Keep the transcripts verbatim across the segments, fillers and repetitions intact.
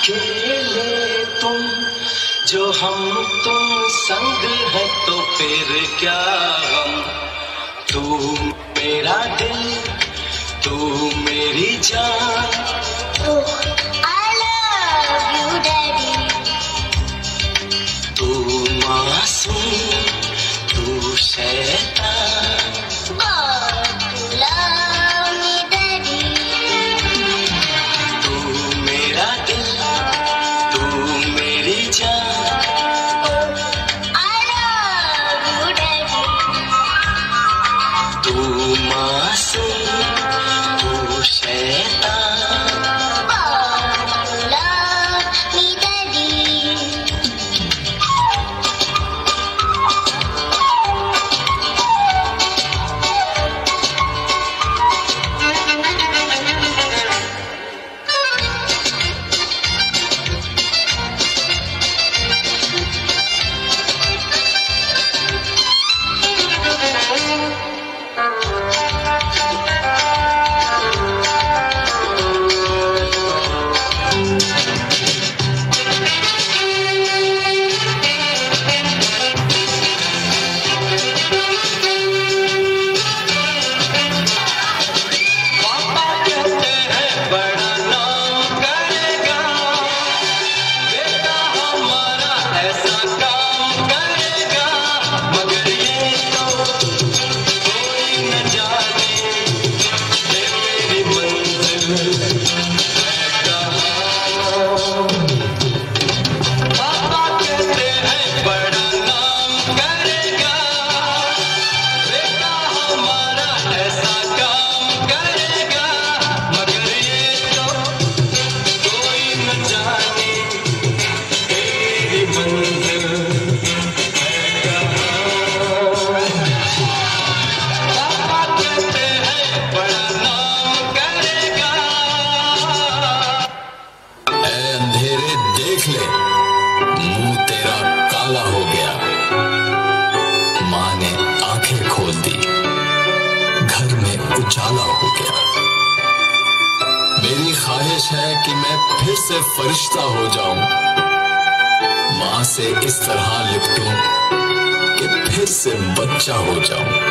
अकेले तुम जो हम तुम संग है तो फिर क्या हम। तू मेरा दिल तू मेरी जान। Oh, I love you, Daddy. तू मासूम तू शैतान। Oh, you love me, Daddy. तू मेरा दिल तू मेरी जान। Oh, I love you, Daddy. तू मासूम तू शैतान। Oh, you love me, Daddy. देख ले मुंह तेरा काला हो गया। माँ ने आंखें खोल दी, घर में उजाला हो गया। मेरी ख्वाहिश है कि मैं फिर से फरिश्ता हो जाऊं, माँ से इस तरह लिपटूं कि फिर से बच्चा हो जाऊं।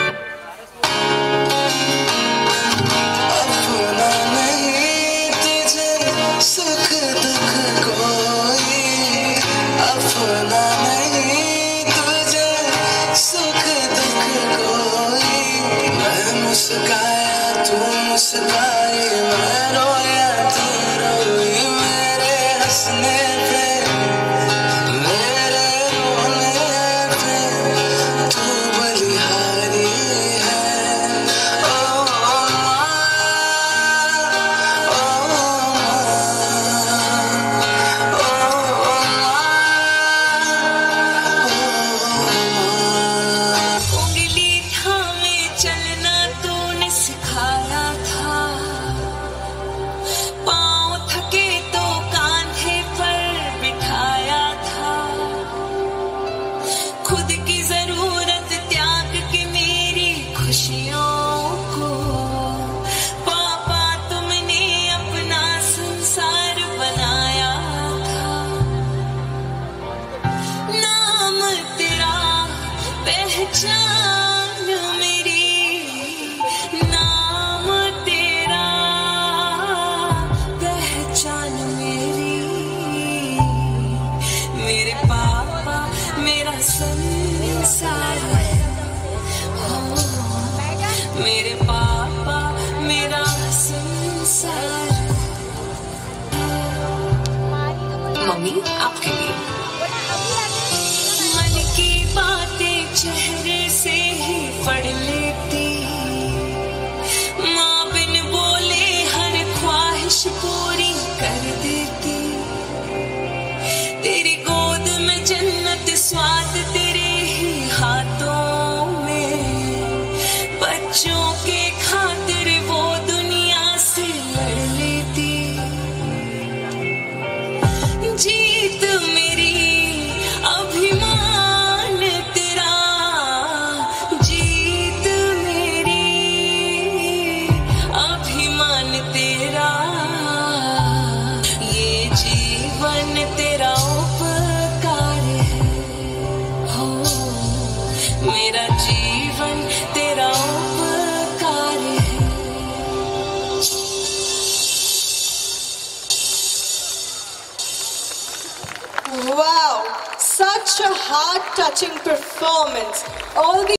सुख दुख कोई अपना नहीं तुझे, सुख दुख कोई। मैं मुस्काया तू मुस्काई, मैं रोया तू रोई। मेरे हंसने पे मेरे रोने पे तू बलिहारी है। ओ माँ पहचान मेरी, नाम तेरा पहचान मेरी। मेरे पापा मेरा संसार है, हो मेरे पापा मेरा संसार। मम्मी आपके लिए मन की बातें चेहरे से ही पढ़ लेती, माँ बिन बोले हर ख्वाहिश पूरी कर देती। तेरी गोद में जन्नत स्वाद तेरे ही हाथों में, बच्चों के खातिर वो दुनिया से लड़ लेती। जीत मेरी अभिमान तेरा, जीत मेरी अभिमान तेरा। ये जीवन Wow, such a heart-touching performance. All the